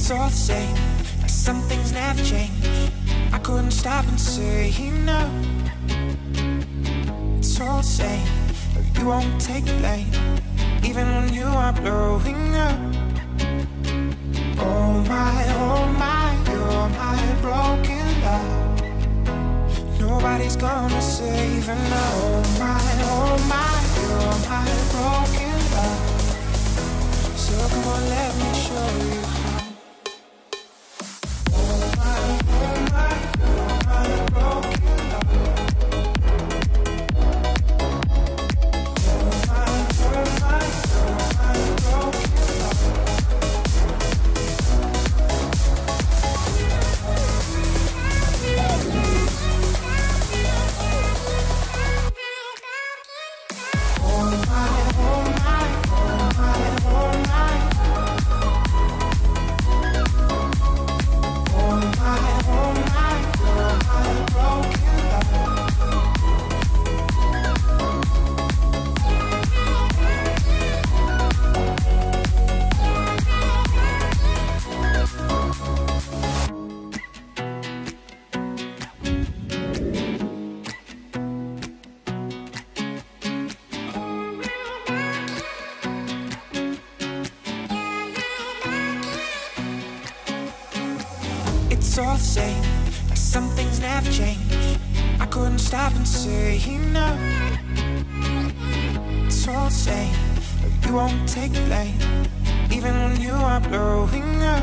It's all the same, like some things never change. I couldn't stop and say no. It's all the same, but you won't take the blame, even when you are blowing up. Oh my, you're my broken love. Nobody's gonna save her now. Oh my, you're my broken love. So come on, let me show you how. Oh my, you're my broken love. Oh my, you're my broken love. It's all the same, like some things never change. I couldn't stop and say no. It's all the same, but you won't take the blame, even when you are blowing up.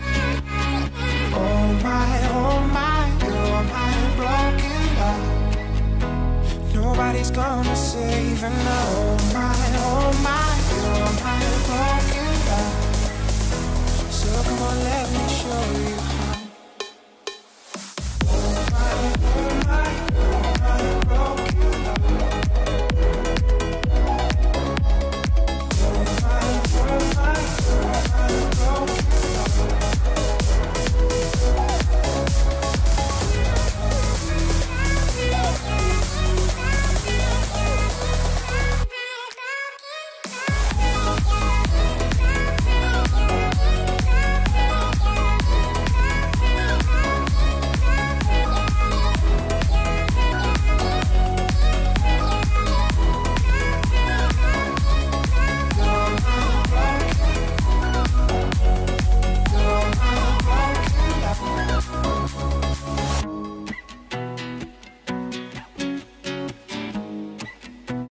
Oh my, you're my broken love. Nobody's gonna save her now. Oh my, you're my broken love.